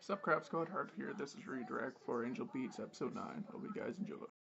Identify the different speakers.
Speaker 1: Sup Crap Squad, Harp here. This is Redirect for Angel Beats episode 9. Hope you guys enjoy.